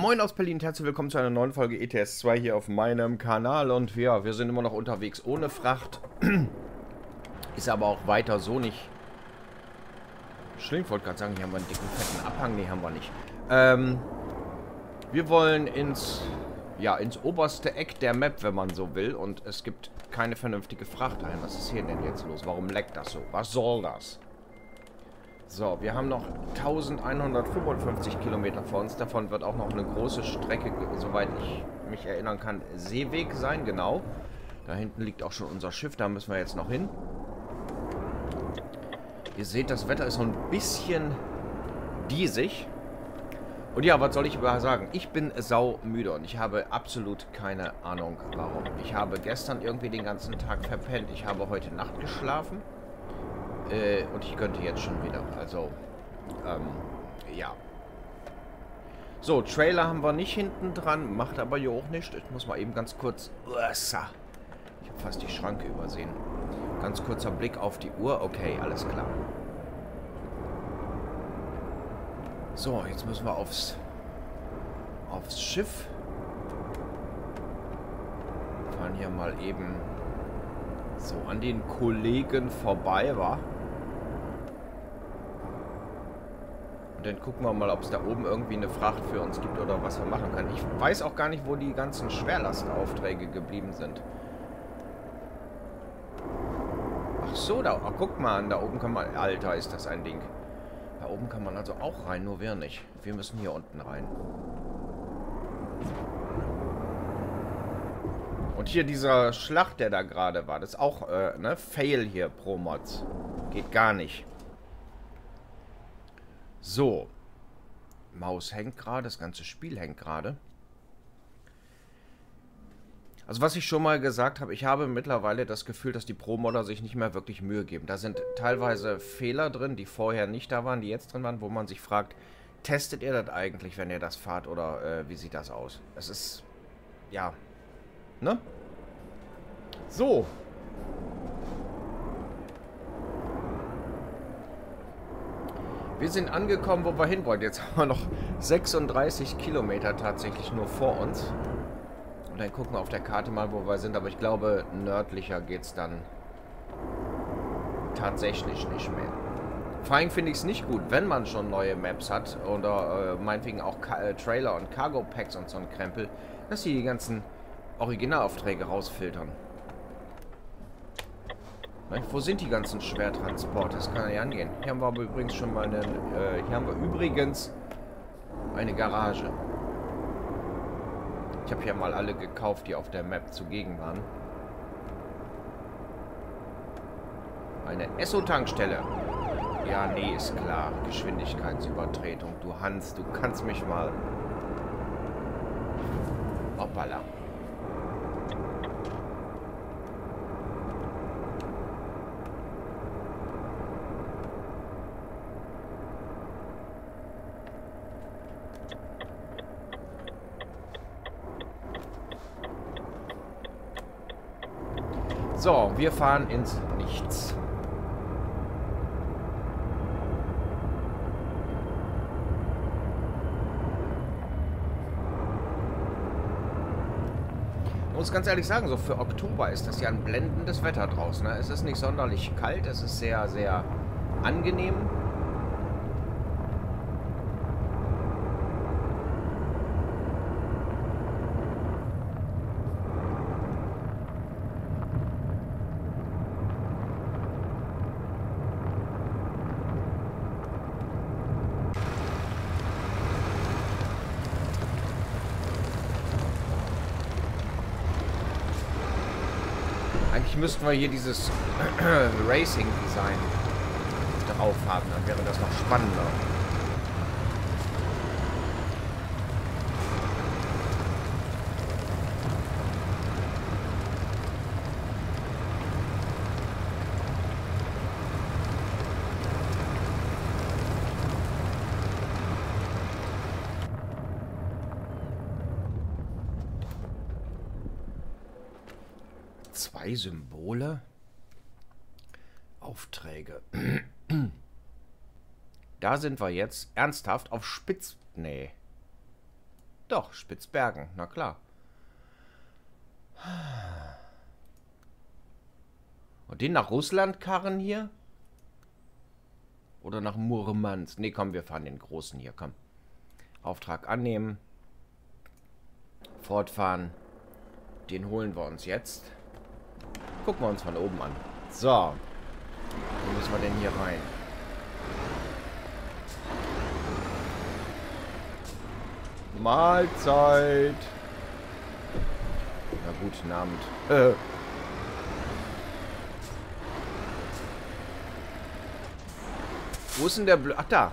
Moin aus Berlin, herzlich willkommen zu einer neuen Folge ETS 2 hier auf meinem Kanal. Und ja, wir sind immer noch unterwegs ohne Fracht. Ist aber auch weiter so nicht schlimm. Ich wollte gerade sagen, hier haben wir einen dicken, fetten Abhang. Nee, haben wir nicht. Wir wollen ins oberste Eck der Map, wenn man so will. Und es gibt keine vernünftige Fracht ein. Was ist hier denn jetzt los? Warum leckt das so? Was soll das? So, wir haben noch 1155 Kilometer vor uns. Davon wird auch noch eine große Strecke, soweit ich mich erinnern kann, Seeweg sein, genau. Da hinten liegt auch schon unser Schiff, da müssen wir jetzt noch hin. Ihr seht, das Wetter ist so ein bisschen diesig. Und ja, was soll ich über sagen? Ich bin saumüde und ich habe absolut keine Ahnung, warum. Ich habe gestern irgendwie den ganzen Tag verpennt. Ich habe heute Nacht geschlafen. Und ich könnte jetzt schon wieder. Also, ja. So, Trailer haben wir nicht hinten dran. Macht aber hier auch nichts. Ich muss mal eben ganz kurz... Ich habe fast die Schranke übersehen. Ganz kurzer Blick auf die Uhr. Okay, alles klar. So, jetzt müssen wir aufs Schiff. Fahren hier mal eben so an den Kollegen vorbei, wa? Und dann gucken wir mal, ob es da oben irgendwie eine Fracht für uns gibt oder was wir machen können. Ich weiß auch gar nicht, wo die ganzen Schwerlastaufträge geblieben sind. Ach so, da, ach, guck mal an, da oben kann man... Alter, ist das ein Ding. Da oben kann man also auch rein, nur wir nicht. Wir müssen hier unten rein. Und hier dieser Schlacht, der da gerade war, das ist auch, ne, Fail hier pro Mods. Geht gar nicht. So. Maus hängt gerade, das ganze Spiel hängt gerade. Also was ich schon mal gesagt habe, ich habe mittlerweile das Gefühl, dass die Pro-Modder sich nicht mehr wirklich Mühe geben. Da sind teilweise Fehler drin, die vorher nicht da waren, die jetzt drin waren, wo man sich fragt, testet ihr das eigentlich, wenn ihr das fahrt oder wie sieht das aus? Es ist, ja, ne? So. Wir sind angekommen, wo wir hin wollen. Jetzt haben wir noch 36 Kilometer tatsächlich nur vor uns. Und dann gucken wir auf der Karte mal, wo wir sind. Aber ich glaube, nördlicher geht es dann tatsächlich nicht mehr. Vor allem finde ich es nicht gut, wenn man schon neue Maps hat oder meinetwegen auch Trailer und Cargo Packs und so ein Krempel, dass sie die ganzen Originalaufträge rausfiltern. Wo sind die ganzen Schwertransporte? Das kann ja nicht angehen. Hier haben wir aber übrigens schon mal eine, eine Garage. Ich habe hier mal alle gekauft, die auf der Map zugegen waren. Eine Esso-Tankstelle. Ja, nee, ist klar. Geschwindigkeitsübertretung. Du Hans, du kannst mich mal... Hoppala. So, wir fahren ins Nichts. Ich muss ganz ehrlich sagen, so für Oktober ist das ja ein blendendes Wetter draußen. Ne? Es ist nicht sonderlich kalt, es ist sehr, sehr angenehm. Eigentlich müssten wir hier dieses Racing-Design drauf haben, dann wäre das noch spannender. Zwei Symbole? Aufträge. Da sind wir jetzt ernsthaft auf Spitz... Nee. Doch, Spitzbergen, na klar. Und den nach Russland karren hier? Oder nach Murmansk? Ne, komm, wir fahren den großen hier, komm. Auftrag annehmen. Fortfahren. Den holen wir uns jetzt. Gucken wir uns von oben an. So. Wo müssen wir denn hier rein? Mahlzeit. Na gut, guten Abend. Wo ist denn der Ach, da.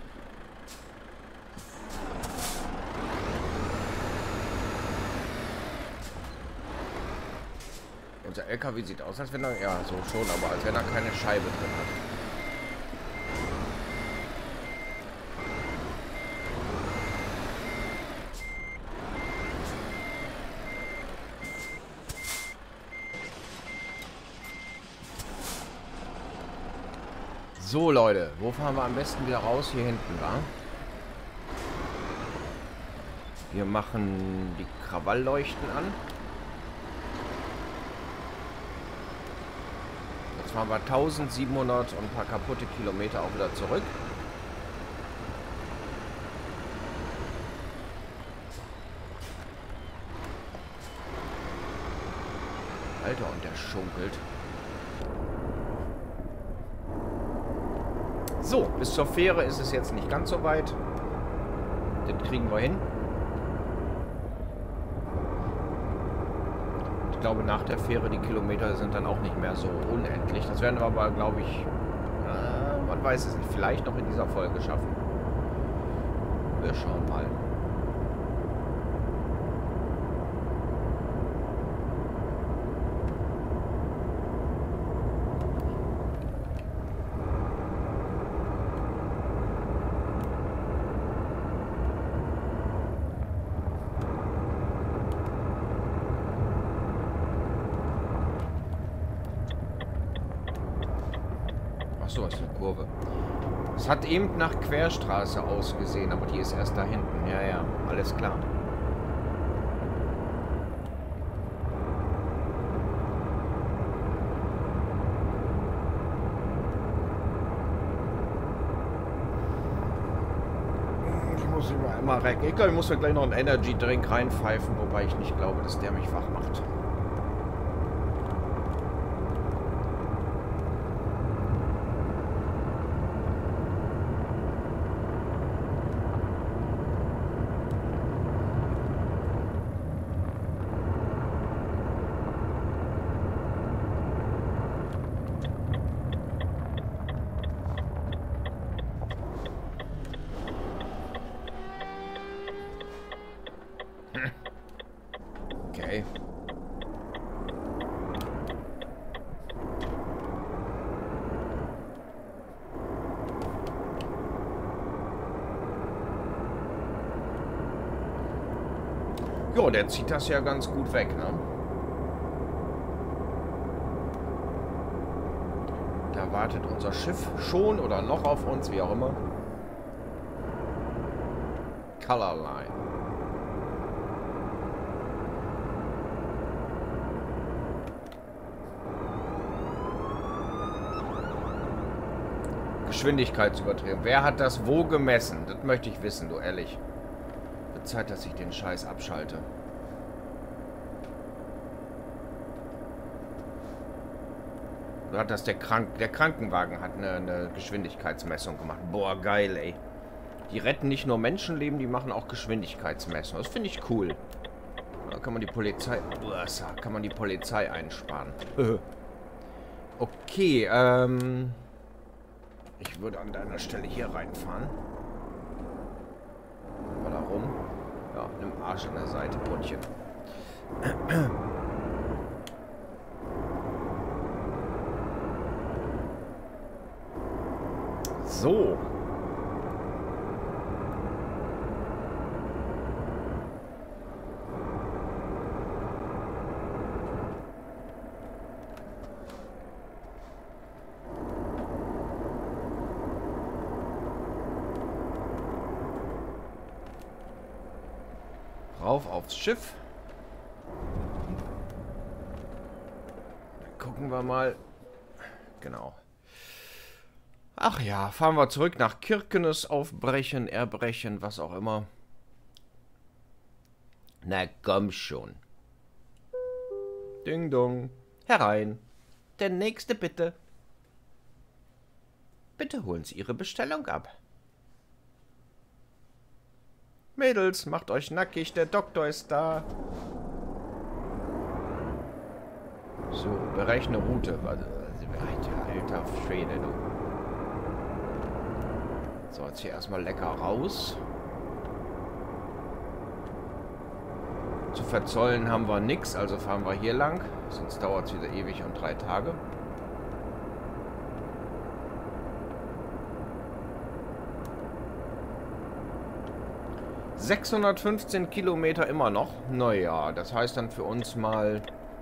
Unser LKW sieht aus, als wenn er... Ja, so schon, aber als wenn er keine Scheibe drin hat. So, Leute, wo fahren wir am besten wieder raus? Hier hinten, wa? Wir machen die Krawallleuchten an. Jetzt fahren wir 1700 und ein paar kaputte Kilometer auch wieder zurück. Alter, und der schunkelt. So, bis zur Fähre ist es jetzt nicht ganz so weit. Den kriegen wir hin. Ich glaube, nach der Fähre, die Kilometer sind dann auch nicht mehr so unendlich. Das werden wir aber, glaube ich, man weiß es nicht, vielleicht noch in dieser Folge schaffen. Wir schauen mal. Achso, ist eine Kurve. Es hat eben nach Querstraße ausgesehen, aber die ist erst da hinten. Ja, ja, alles klar. Ich muss immer rein. Ich glaube, ich muss mir gleich noch einen Energy Drink reinpfeifen, wobei ich nicht glaube, dass der mich wach macht. Okay. Jo, der zieht das ja ganz gut weg, ne? Da wartet unser Schiff schon oder noch auf uns, wie auch immer. Colorline. Geschwindigkeitsübertretung. Wer hat das wo gemessen? Das möchte ich wissen, du ehrlich. Wird Zeit, dass ich den Scheiß abschalte. Oder hat das der Krankenwagen hat eine Geschwindigkeitsmessung gemacht. Boah, geil, ey. Die retten nicht nur Menschenleben, die machen auch Geschwindigkeitsmessung. Das finde ich cool. Da kann man die Polizei... kann man die Polizei einsparen. Okay, ich würde an deiner Stelle hier reinfahren. Mal da rum. Ja, nimm Arsch an der Seite, Brötchen. So. Rauf aufs Schiff. Dann gucken wir mal. Genau. Ach ja, fahren wir zurück nach Kirkenes, aufbrechen, erbrechen, was auch immer. Na komm schon. Ding dong. Herein. Der nächste bitte. Bitte holen Sie Ihre Bestellung ab. Mädels, macht euch nackig, der Doktor ist da. So, berechne Route. Alter Schwede, du. So, jetzt hier erstmal lecker raus. Zu verzollen haben wir nichts, also fahren wir hier lang. Sonst dauert es wieder ewig und 3 Tage. ...615 Kilometer immer noch. Naja, das heißt dann für uns mal...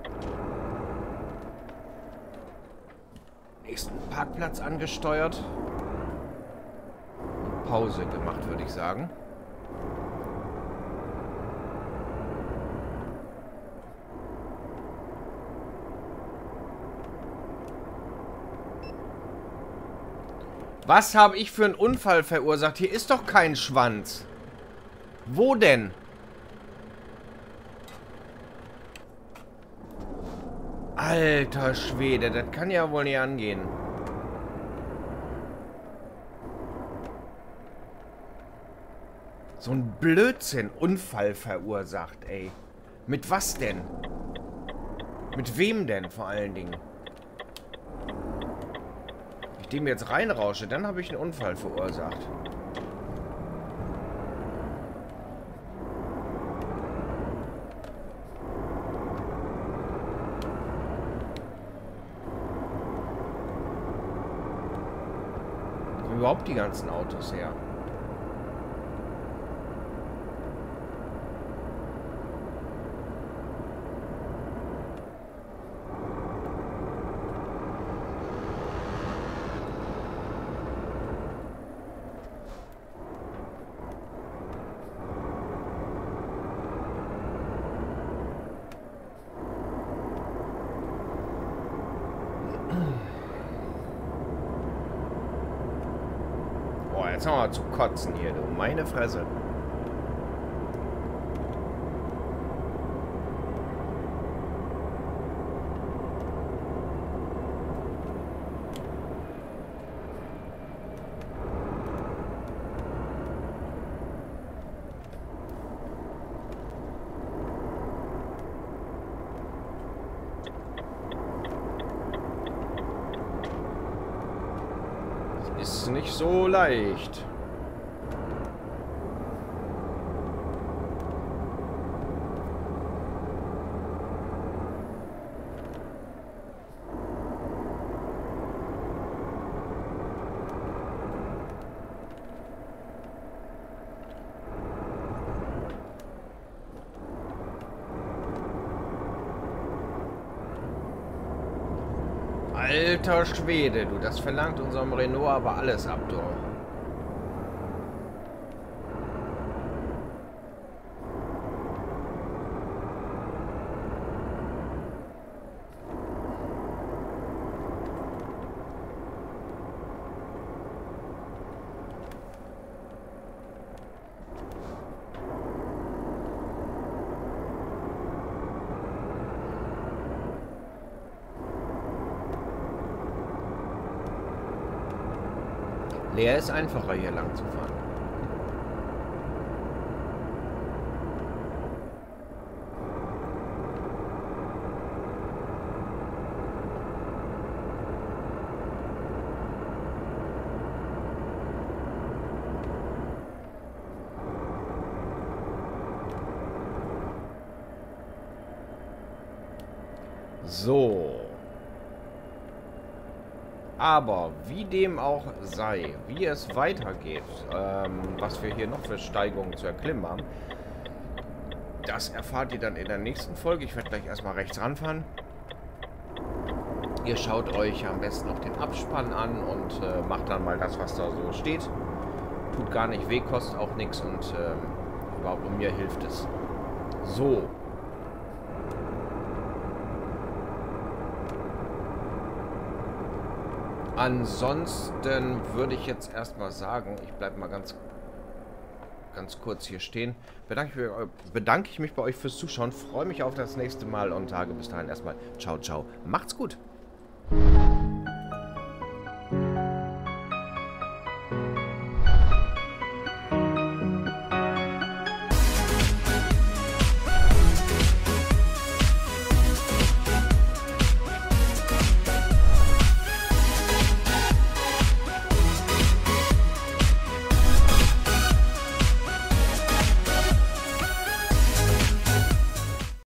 ...nächsten Parkplatz angesteuert. Und Pause gemacht, würde ich sagen. Was habe ich für einen Unfall verursacht? Hier ist doch kein Schwanz. Wo denn? Alter Schwede, das kann ja wohl nicht angehen. So ein Blödsinn. Unfall verursacht, ey. Mit was denn? Mit wem denn vor allen Dingen? Wenn ich dem jetzt reinrausche, dann habe ich einen Unfall verursacht. Überhaupt die ganzen Autos her. Jetzt haben wir zu kotzen hier, du. Meine Fresse. Ist nicht so leicht. Alter Schwede, du, das verlangt unserem Renault aber alles ab, du. Leer ist einfacher, hier lang zu fahren. So. Aber wie dem auch sei, wie es weitergeht, was wir hier noch für Steigungen zu erklimmen haben, das erfahrt ihr dann in der nächsten Folge. Ich werde gleich erstmal rechts ranfahren. Ihr schaut euch am besten noch den Abspann an und macht dann mal das, was da so steht. Tut gar nicht weh, kostet auch nichts und überhaupt mir hilft es. So. Ansonsten würde ich jetzt erstmal sagen, ich bleibe mal ganz kurz hier stehen. Bedanke ich mich bei euch fürs Zuschauen. Freue mich auf das nächste Mal und sage bis dahin erstmal ciao, ciao. Macht's gut.